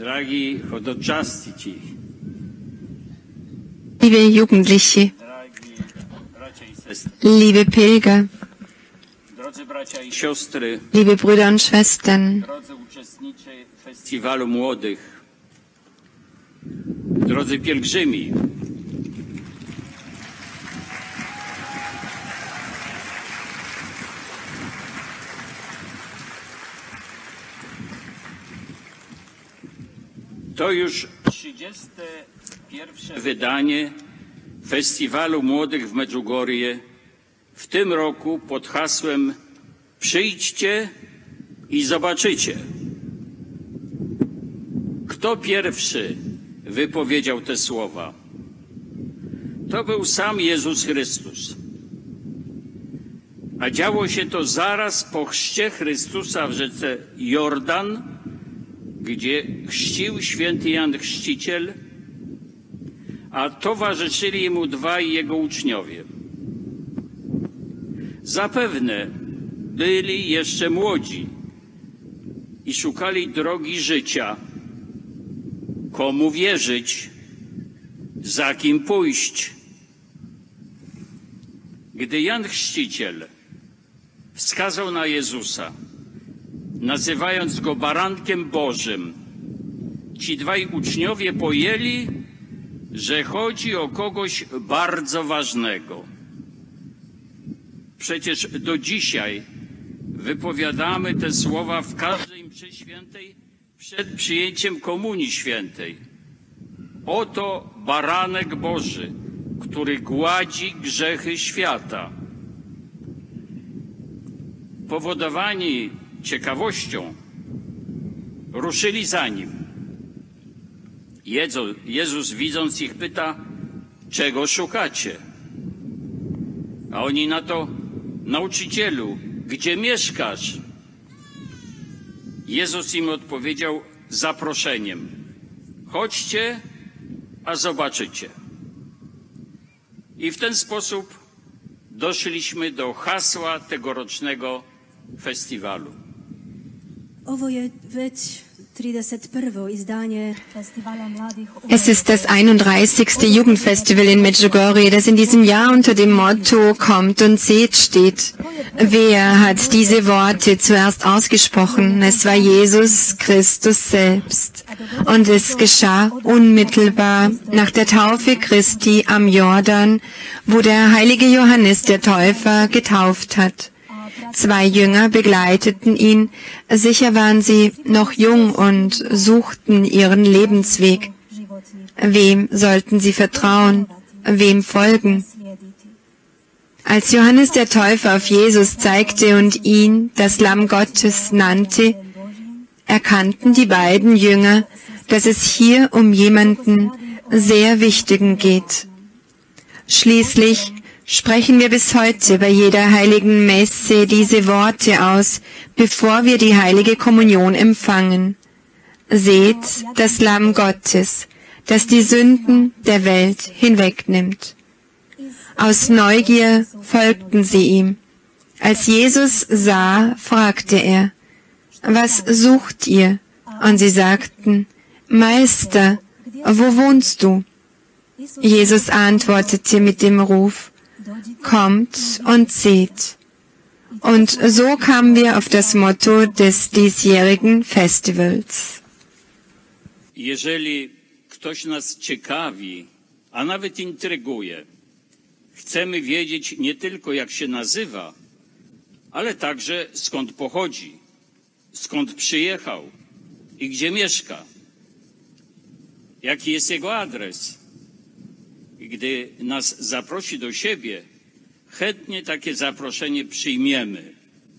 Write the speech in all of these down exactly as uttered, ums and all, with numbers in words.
Dragi chodoczasci, liebe Jugendliche, liebe Pilger, drodzy bracia i siostry, liebe Brüder und Schwestern, drodzy uczestnicy Festiwalu Młodych, drodzy pielgrzymi, to już trzydzieste pierwsze wydanie Festiwalu Młodych w Medjugorje, w tym roku pod hasłem Przyjdźcie i zobaczycie. Kto pierwszy wypowiedział te słowa? To był sam Jezus Chrystus. A działo się to zaraz po chrzcie Chrystusa w rzece Jordan, gdzie chrzcił święty Jan Chrzciciel, a towarzyszyli mu dwaj jego uczniowie. Zapewne byli jeszcze młodzi i szukali drogi życia, komu wierzyć, za kim pójść. Gdy Jan Chrzciciel wskazał na Jezusa, nazywając go barankiem Bożym, ci dwaj uczniowie pojęli, że chodzi o kogoś bardzo ważnego. Przecież do dzisiaj wypowiadamy te słowa w każdej mszy świętej przed przyjęciem Komunii Świętej. Oto baranek Boży, który gładzi grzechy świata. Powodowani ciekawością ruszyli za nim. Jezus, widząc ich, pyta, czego szukacie? A oni na to, nauczycielu, gdzie mieszkasz? Jezus im odpowiedział zaproszeniem. Chodźcie, a zobaczycie. I w ten sposób doszliśmy do hasła tegorocznego festiwalu. Ovo je već trideset prvo izdanje Festivala mladih. Es ist das einunddreißigste Jugendfestival in Medjugorje, das in diesem Jahr unter dem Motto Kommt und seht steht. Wer hat diese Worte zuerst ausgesprochen? Es war Jesus Christus selbst. Und es geschah unmittelbar nach der Taufe Christi am Jordan, wo der heilige Johannes der Täufer getauft hat. Zwei Jünger begleiteten ihn, sicher waren sie noch jung und suchten ihren Lebensweg. Wem sollten sie vertrauen? Wem folgen? Als Johannes der Täufer auf Jesus zeigte und ihn das Lamm Gottes nannte, erkannten die beiden Jünger, dass es hier um jemanden sehr Wichtigen geht. Schließlich sprechen wir bis heute bei jeder heiligen Messe diese Worte aus, bevor wir die heilige Kommunion empfangen. Seht das Lamm Gottes, das die Sünden der Welt hinwegnimmt. Aus Neugier folgten sie ihm. Als Jesus sah, fragte er, was sucht ihr? Und sie sagten, Meister, wo wohnst du? Jesus antwortete mit dem Ruf, kommt und seht. Und so kamen wir auf das Motto des diesjährigen Festivals. Jeżeli ktoś nas ciekawi, a nawet intryguje, chcemy wiedzieć nie tylko jak się nazywa, ale także skąd pochodzi, skąd przyjechał i gdzie mieszka, jaki jest jego adres. I gdy nas zaprosi do siebie, chętnie takie zaproszenie przyjmiemy,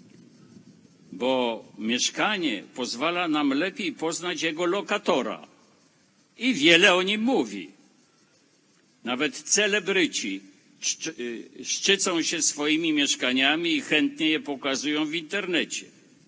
bo mieszkanie pozwala nam lepiej poznać jego lokatora i wiele o nim mówi. Nawet celebryci szczycą się swoimi mieszkaniami i chętnie je pokazują w internecie.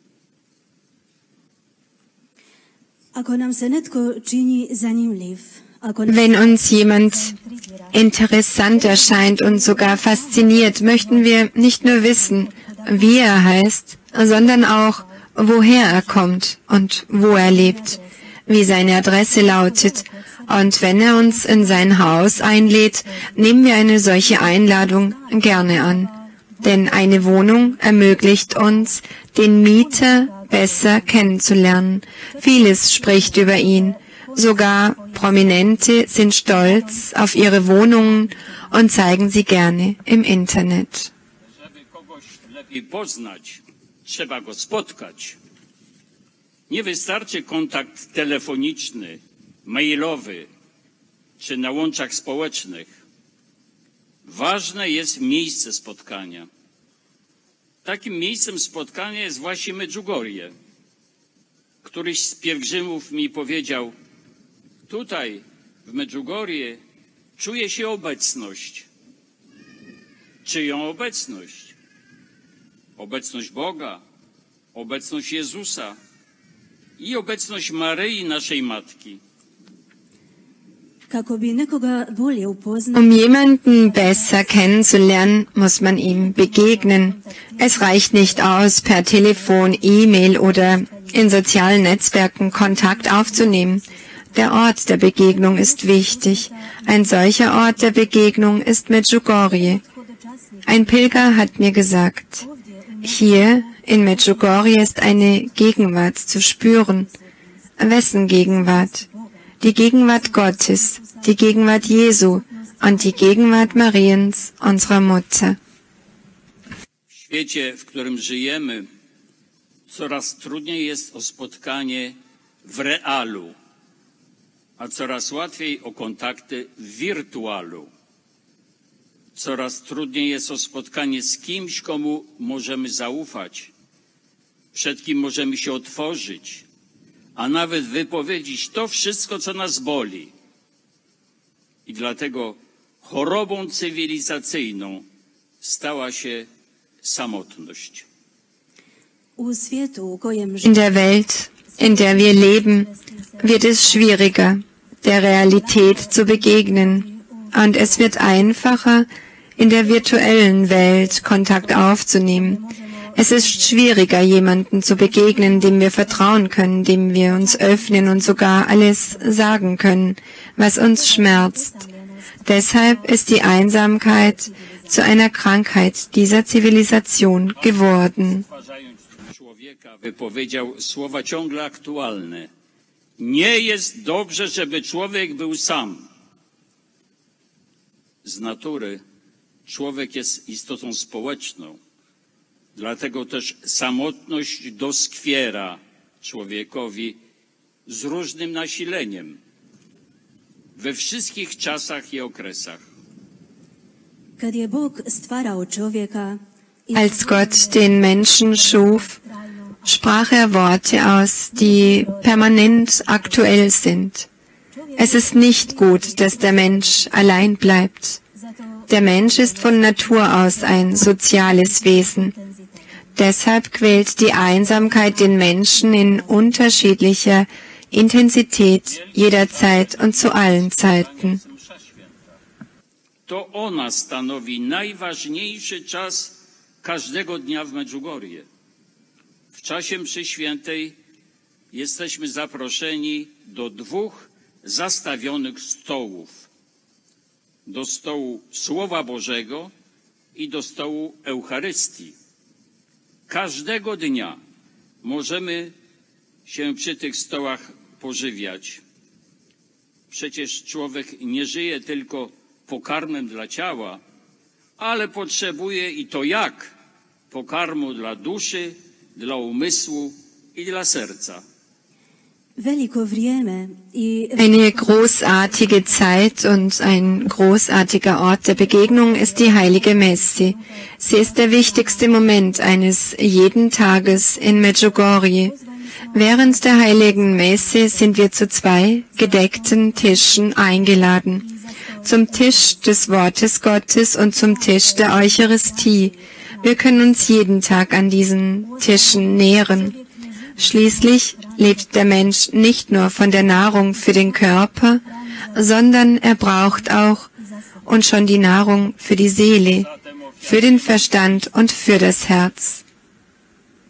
Ako nam se netko čini zanimljiv, Wenn uns jemand interessant erscheint und sogar fasziniert, möchten wir nicht nur wissen, wie er heißt, sondern auch, woher er kommt und wo er lebt. wie seine Adresse lautet. Und wenn er uns in sein Haus einlädt, nehmen wir eine solche Einladung gerne an. Denn eine Wohnung ermöglicht uns, den Mieter besser kennenzulernen. Vieles spricht über ihn. Sogar Prominente sind stolz auf ihre Wohnungen und zeigen sie gerne im Internet. Żeby kogoś lepiej poznać, trzeba go spotkać. Nie wystarczy kontakt telefoniczny, mailowy czy na łączach społecznych. Ważne jest miejsce spotkania. Takim miejscem spotkania jest właśnie Medjugorje. Któryś z pielgrzymów mi powiedział, tutaj w Medjugorje czuje się obecność. Czyją obecność? Obecność Boga, obecność Jezusa i obecność Maryi, naszej Matki. Kako bi nekoga bolje upoznao, Um jemanden besser kennenzulernen, muss man ihm begegnen. Es reicht nicht aus, per Telefon, E-Mail oder in sozialen Netzwerken Kontakt aufzunehmen. Der Ort der Begegnung ist wichtig. Ein solcher Ort der Begegnung ist Medjugorje. Ein Pilger hat mir gesagt, hier in Medjugorje ist eine Gegenwart zu spüren. Wessen Gegenwart? Die Gegenwart Gottes, die Gegenwart Jesu und die Gegenwart Mariens, unserer Mutter. W świecie, w którym żyjemy, coraz trudniej jest o spotkanie w realu, a coraz łatwiej o kontakty w wirtualu. Coraz trudniej jest o spotkanie z kimś, komu możemy zaufać, przed kim możemy się otworzyć, a nawet wypowiedzieć to wszystko, co nas boli. I dlatego chorobą cywilizacyjną stała się samotność. u svijetu u kojem In živimo, der Welt, in der wir leben, wird es schwieriger, der Realität zu begegnen. Und es wird einfacher, in der virtuellen Welt Kontakt aufzunehmen. Es ist schwieriger, jemanden zu begegnen, dem wir vertrauen können, dem wir uns öffnen und sogar alles sagen können, was uns schmerzt. Deshalb ist die Einsamkeit zu einer Krankheit dieser Zivilisation geworden. Stwarzając człowieka, wypowiedział słowa ciągle aktualne. Nie jest dobrze, żeby człowiek był sam. Z natury człowiek jest istotą społeczną. Dlatego też samotność doskwiera człowiekowi z różnym nasileniem we wszystkich czasach i okresach. kad je Bog stvarao čovjeka i Als Gott den Menschen schuf, sprach er Worte aus, die permanent aktuell sind. Es ist nicht gut, dass der Mensch allein bleibt. Der Mensch ist von Natur aus ein soziales Wesen. Deshalb quält die Einsamkeit den Menschen in unterschiedlicher Intensität, jederzeit und zu allen Zeiten. To ona stanowi najważniejszy czas każdego dnia w Medjugorje. W czasie mszy świętej jesteśmy zaproszeni do dwóch zastawionych stołów. Do stołu Słowa Bożego i do stołu Eucharystii. Każdego dnia możemy się przy tych stołach pożywiać. Przecież człowiek nie żyje tylko pokarmem dla ciała, ale potrzebuje i to jak pokarmu dla duszy, dla umysłu i dla serca. veliko vrijeme i Eine großartige Zeit und ein großartiger Ort der Begegnung ist die heilige Messe. Sie ist der wichtigste Moment eines jeden Tages in Medjugorje. Während der heiligen Messe sind wir zu zwei gedeckten Tischen eingeladen. Zum Tisch des Wortes Gottes und zum Tisch der Eucharistie. Wir können uns jeden Tag an diesen Tischen nähren. Schließlich lebt der Mensch nicht nur von der Nahrung für den Körper, sondern er braucht auch und schon die Nahrung für die Seele, für den Verstand und für das Herz. Jest to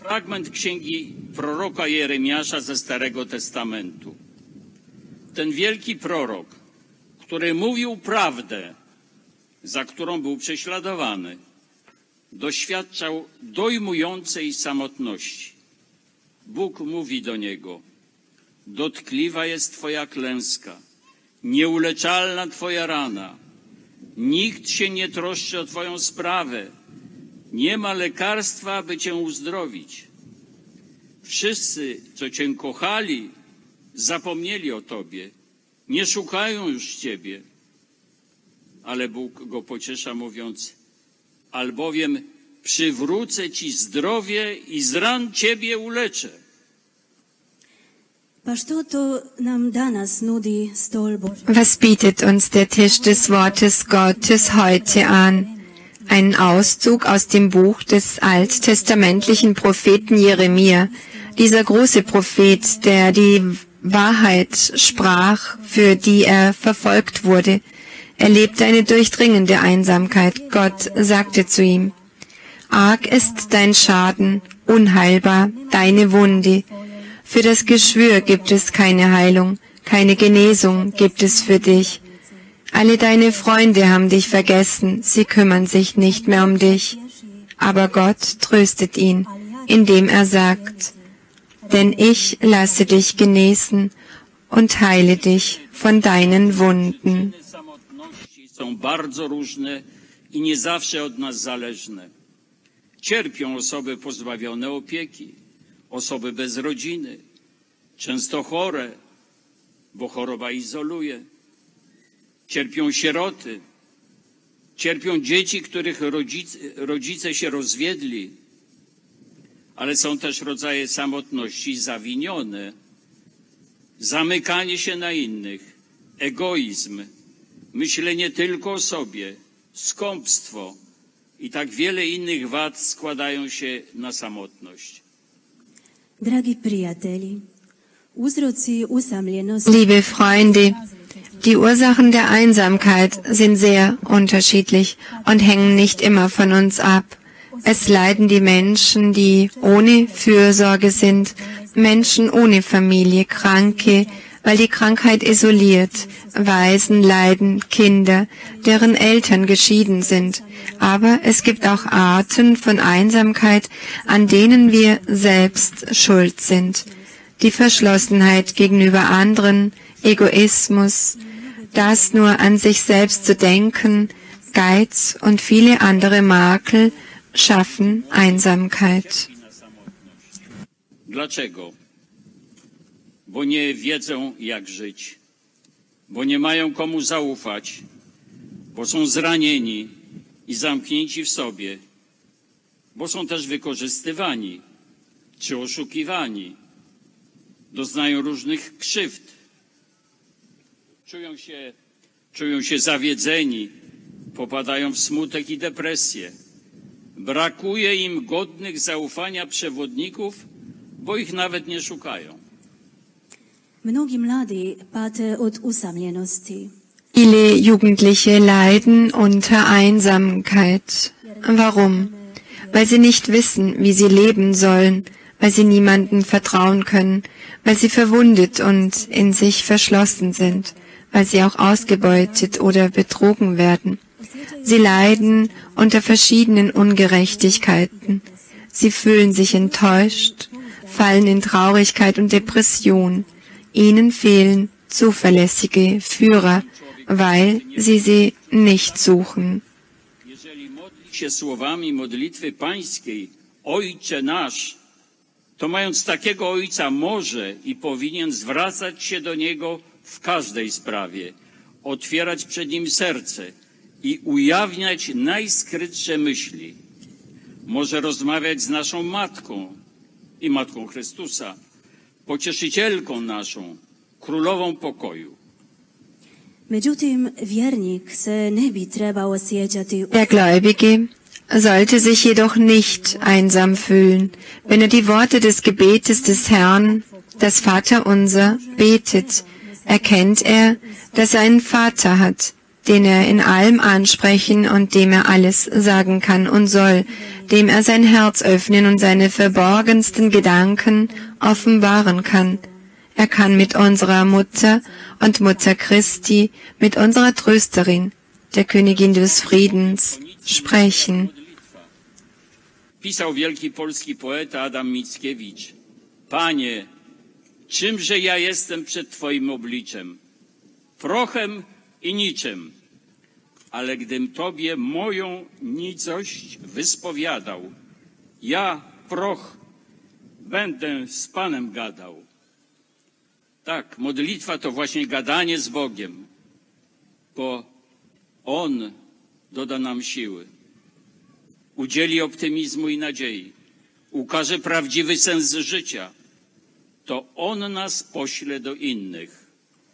Fragment księgi proroka Jeremiasza ze Starego Testamentu. Ten wielki prorok, który mówił prawdę, za którą był prześladowany, doświadczał dojmującej samotności. Bóg mówi do niego: dotkliwa jest twoja klęska, nieuleczalna twoja rana. Nikt się nie troszczy o twoją sprawę. Nie ma lekarstwa, aby cię uzdrowić. Wszyscy, co cię kochali, zapomnieli o tobie. Nie szukają już ciebie. Ale Bóg go pociesza, mówiąc: albowiem przywrócę ci zdrowie i z ran ciebie uleczę. Pa što to nam danas nudi stol Božji? Was bietet uns der Tisch des Wortes Gottes heute an? Einen Auszug aus dem Buch des alttestamentlichen Propheten Jeremia. Dieser große Prophet, der die Wahrheit sprach, für die er verfolgt wurde, erlebte eine durchdringende Einsamkeit. Gott sagte zu ihm: arg ist dein Schaden, unheilbar deine Wunde. Für das Geschwür gibt es keine Heilung, keine Genesung gibt es für dich. Alle deine Freunde haben dich vergessen, sie kümmern sich nicht mehr um dich. Aber Gott tröstet ihn, indem er sagt: denn ich lasse dich genesen und heile dich von deinen Wunden. Są bardzo różne i nie zawsze od nas zależne. Cierpią osoby pozbawione opieki, osoby bez rodziny, często chore, bo choroba izoluje. Cierpią sieroty, cierpią dzieci, których rodzice, rodzice się rozwiedli, ale są też rodzaje samotności zawinione, zamykanie się na innych, egoizm, myślenie tylko o sobie, skąpstwo i tak wiele innych wad składają się na samotność. Dragi prijatelji, uzroci usamljenosti Liebe Freunde, die Ursachen der Einsamkeit sind sehr unterschiedlich und hängen nicht immer von uns ab. Es leiden die Menschen, die ohne Fürsorge sind, Menschen ohne Familie, Kranke, weil die Krankheit isoliert, Waisen leiden, Kinder, deren Eltern geschieden sind. Aber es gibt auch Arten von Einsamkeit, an denen wir selbst schuld sind. Die Verschlossenheit gegenüber anderen, Egoismus, das nur an sich selbst zu denken, Geiz und viele andere Makel schaffen Einsamkeit. Dlaczego? Bo nie wiedzą, jak żyć, bo nie mają komu zaufać, bo są zranieni i zamknięci w sobie, bo są też wykorzystywani czy oszukiwani, doznają różnych krzywd, czują się, czują się zawiedzeni, popadają w smutek i depresję. Brakuje im godnych zaufania przewodników, bo ich nawet nie szukają. Mnogi mladi pate od usamljenosti. Viele Jugendliche leiden unter Einsamkeit. Warum? Weil sie nicht wissen, wie sie leben sollen, weil sie niemandem vertrauen können, weil sie verwundet und in sich verschlossen sind, weil sie auch ausgebeutet oder betrogen werden. Sie leiden unter verschiedenen Ungerechtigkeiten. Sie fühlen sich enttäuscht, fallen in Traurigkeit und Depression. Ihnen fehlen zuverlässige Führer, weil sie sie nicht suchen. Jeżeli modli się słowami modlitwy pańskiej, Ojcze nasz, to mając takiego Ojca może i powinien zwracać się do Niego w każdej sprawie, otwierać przed Nim serce i ujawniać najskrytsze myśli. Może rozmawiać z naszą Matką i Matką Chrystusa, Pocieszycielką naszą, Królową pokoju. Međutim, vjernik se ne bi trebao osjećati Der Gläubige sollte sich jedoch nicht einsam fühlen, wenn er die Worte des Gebetes des Herrn, das Vaterunser, betet. Erkennt er, dass er einen Vater hat, den er in allem ansprechen und dem er alles sagen kann und soll, dem er sein Herz öffnen und seine verborgensten Gedanken offenbaren kann. Er kann mit unserer Mutter und Mutter Christi, mit unserer Trösterin, der Königin des Friedens, sprechen. Pisał wielki polski poeta Adam Mickiewicz: Panie, czymże ja jestem przed Twoim obliczem? Prochem i niczym. Ale gdym Tobie moją nicość wyspowiadał, ja, proch, będę z Panem gadał. Tak, modlitwa to właśnie gadanie z Bogiem, bo On doda nam siły, udzieli optymizmu i nadziei, ukaże prawdziwy sens życia. To On nas pośle do innych.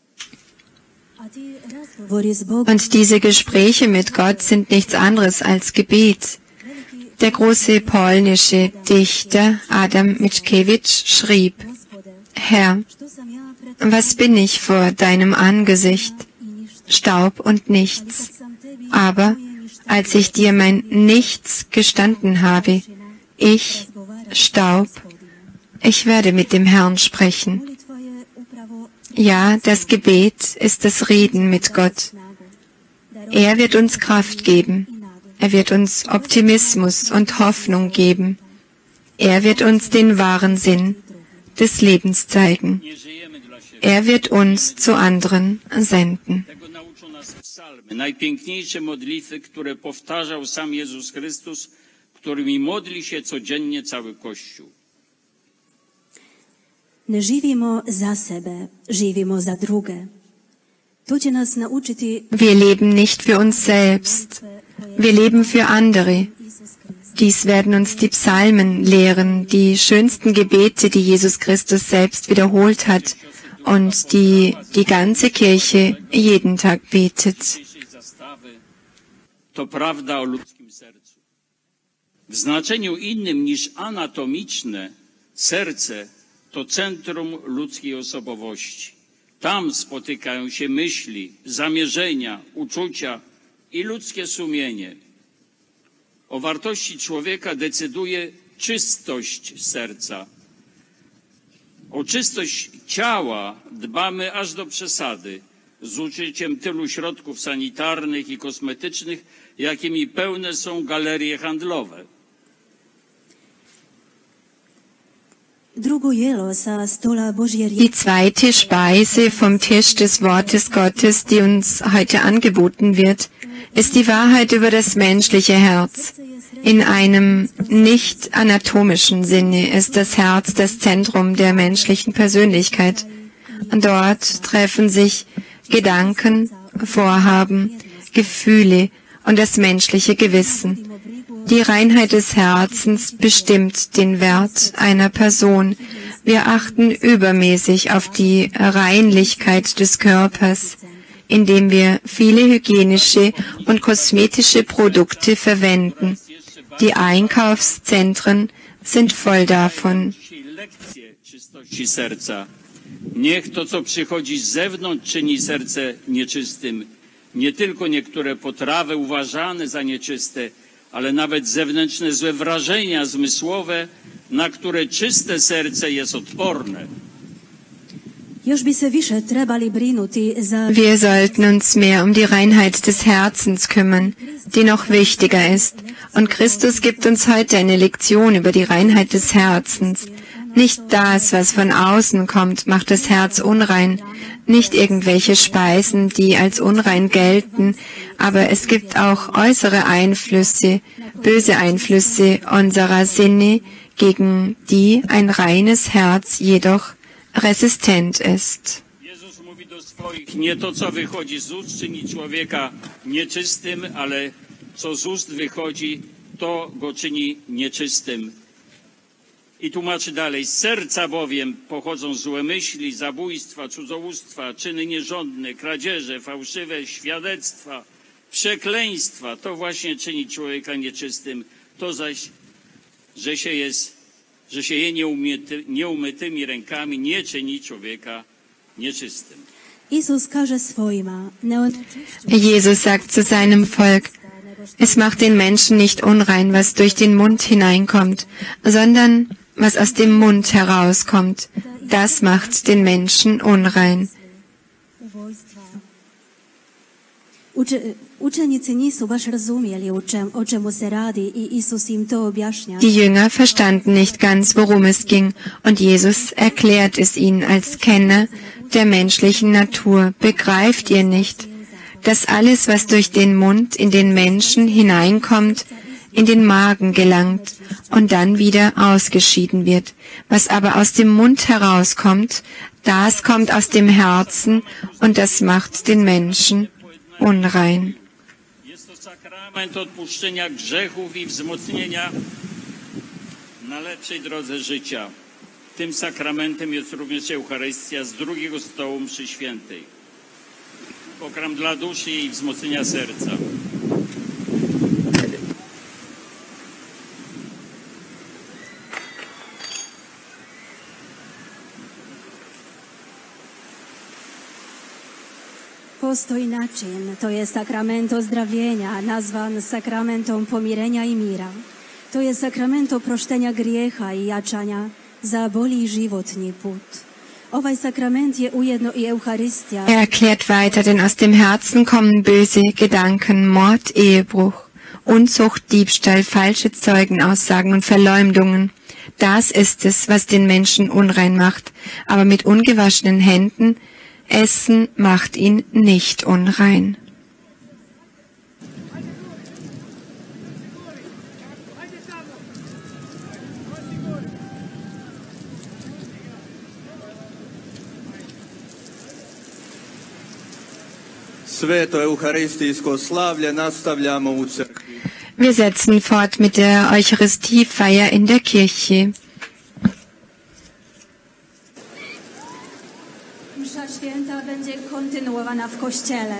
Und diese Gespräche mit Gott sind nichts anderes als Gebet. Der große polnische Dichter Adam Mickiewicz schrieb: Herr, was bin ich vor deinem Angesicht? Staub und nichts. Aber als ich dir mein Nichts gestanden habe, ich, Staub, ich werde mit dem Herrn sprechen. Ja, das Gebet ist das Reden mit Gott. Er wird uns Kraft geben. Er wird uns Optimismus und Hoffnung geben. Er wird uns den wahren Sinn des Lebens zeigen. Er wird uns zu anderen senden. Najpiękniejsze modlitwy, które powtarzał sam Jezus Chrystus, którymi modli się codziennie cały Kościół. Ne živimo za sebe, živimo za druge. To će nas naučiti. Wir leben nicht für uns selbst, wir leben für andere. Dies werden uns die Psalmen lehren, die schönsten Gebete, die Jesus Christus selbst wiederholt hat und die die ganze Kirche jeden Tag betet. To prawda o ludzkim sercu. W znaczeniu innym niż anatomiczne, serce to centrum ludzkiej osobowości. Tam spotykają się myśli, zamierzenia, uczucia i ludzkie sumienie. O wartości człowieka decyduje czystość serca. O czystość ciała dbamy aż do przesady, z użyciem tylu środków sanitarnych i kosmetycznych, jakimi pełne są galerie handlowe. Die zweite Speise vom Tisch des Wortes Gottes, die uns heute angeboten wird, ist die Wahrheit über das menschliche Herz. In einem nicht anatomischen Sinne ist das Herz das Zentrum der menschlichen Persönlichkeit. Dort treffen sich Gedanken, Vorhaben, Gefühle und das menschliche Gewissen. Die Reinheit des Herzens bestimmt den Wert einer Person. Wir achten übermäßig auf die Reinlichkeit des Körpers, indem wir viele hygienische und kosmetische Produkte verwenden. Die Einkaufszentren sind voll davon. Niech to, co przychodzi z zewnątrz, czyni serce nieczystym. Nie tylko niektóre potrawy uważane za nieczyste, ale nawet zewnętrzne złe wrażenia zmysłowe, na które czyste serce jest odporne. Wir sollten uns mehr um die Reinheit des Herzens kümmern, die noch wichtiger ist. Und Christus gibt uns heute eine Lektion über die Reinheit des Herzens. Nicht das, was von außen kommt, macht das Herz unrein. Nicht irgendwelche Speisen, die als unrein gelten, aber es gibt auch äußere Einflüsse, böse Einflüsse unserer Sinne, gegen die ein reines Herz jedoch resistent ist. Jezus mówi do swoich: nie to, co wychodzi z ust, czyni człowieka nieczystym, ale co z ust wychodzi, to go czyni nieczystym. I tłumaczy dalej: z serca bowiem pochodzą złe myśli, zabójstwa, cudzołóstwa, czyny nierządne, kradzieże, fałszywe świadectwa, przekleństwa. To właśnie czyni człowieka nieczystym. To zaś, że się jest, że się je nieumyty, nieumytymi rękami, nie czyni człowieka nieczystym. Isus kaže svojima, ne onečišćuj Jesus sagt zu seinem Volk, es macht den Menschen nicht unrein, was durch den Mund hineinkommt, sondern was aus dem Mund herauskommt, das macht den Menschen unrein. Uče, učenici nisu baš razumjeli o, čem, o čemu se radi i Isus im to objašnja. Die Jünger verstanden nicht ganz, worum es ging, und Jesus erklärt es ihnen als Kenner der menschlichen Natur. Begreift ihr nicht, dass alles, was durch den Mund in den Menschen hineinkommt, in den Magen gelangt und dann wieder ausgeschieden wird. Was aber aus dem Mund herauskommt, das kommt aus dem Herzen und das macht den Menschen unrein. Jest to sakrament odpuszczenia grzechów i wzmocnienia na lepszej drodze życia. Tym sakramentem jest również Eucharystia z drugiego stołu mszy świętej. Pokarm dla duszy i wzmocnienia serca. Postoji način, to je sakrament ozdravljenja, nazvan sakramentom pomirenja i mira. To je sakrament oproštenja grijeha i jačanja za bolji životni put. Ovaj sakrament je ujedno i Eucharistija. Er erklärt weiter, denn aus dem Herzen kommen böse Gedanken, Mord, Ehebruch, Unzucht, Diebstahl, falsche Zeugenaussagen und Verleumdungen. Das ist es, was den Menschen unrein macht, aber mit ungewaschenen Händen Essen macht ihn nicht unrein. Sveto euharistijsko slavlje nastavljamo u crkvi. Wir setzen fort mit der Eucharistiefeier in der Kirche. Msza święta będzie kontynuowana w kościele.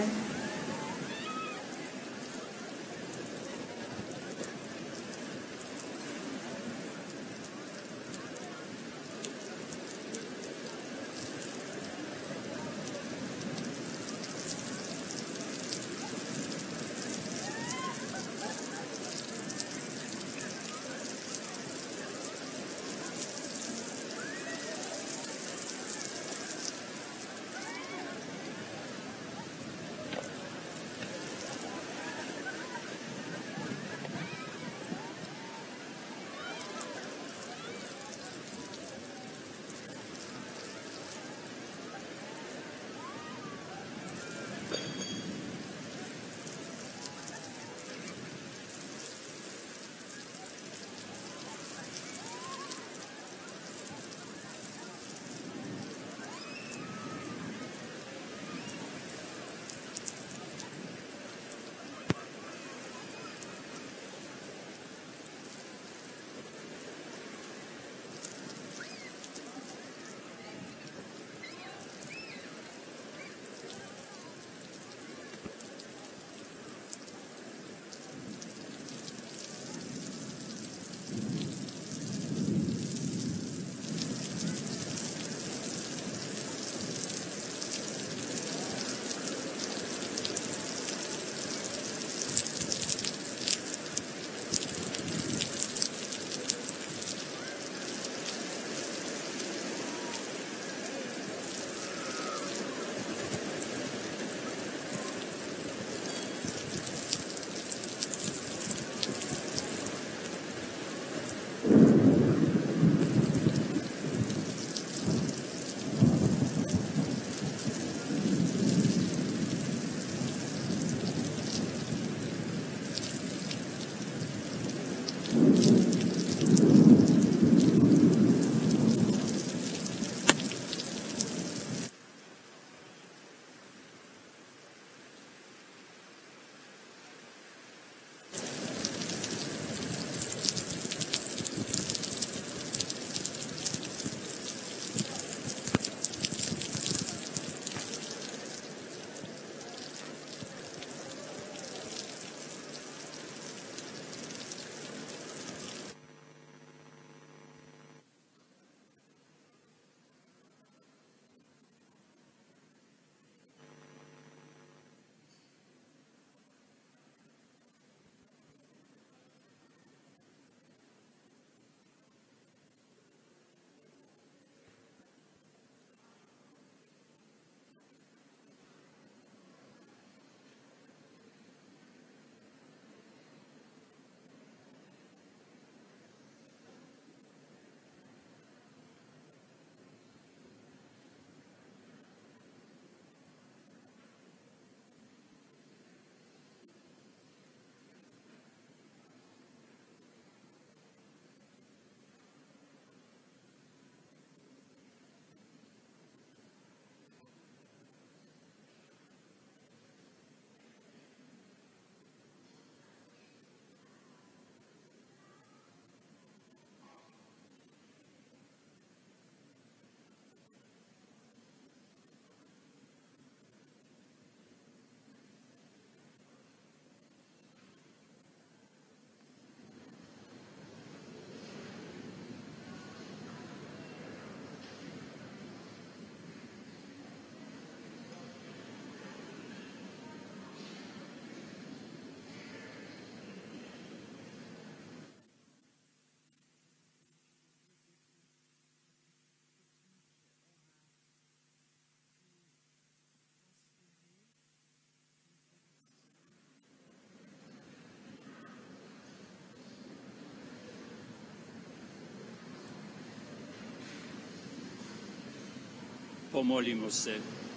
Pomolimo se.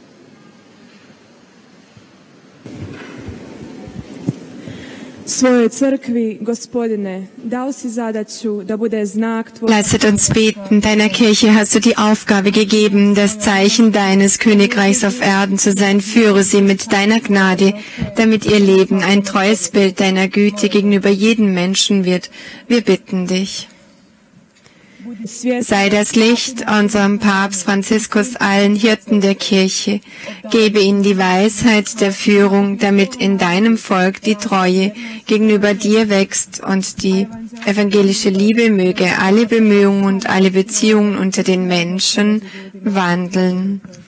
Svojoj crkvi, Gospodine, dao si zadaću da bude znak tvoj. Lasset uns beten. Deiner Kirche hast du die Aufgabe gegeben, das Zeichen deines Königreichs auf Erden zu sein. Führe sie mit deiner Gnade, damit ihr Leben ein treues Bild deiner Güte gegenüber jedem Menschen wird. Wir bitten dich. Sei das Licht unserem Papst Franziskus, allen Hirten der Kirche. Gebe ihnen die Weisheit der Führung, damit in deinem Volk die Treue gegenüber dir wächst und die evangelische Liebe möge alle Bemühungen und alle Beziehungen unter den Menschen wandeln.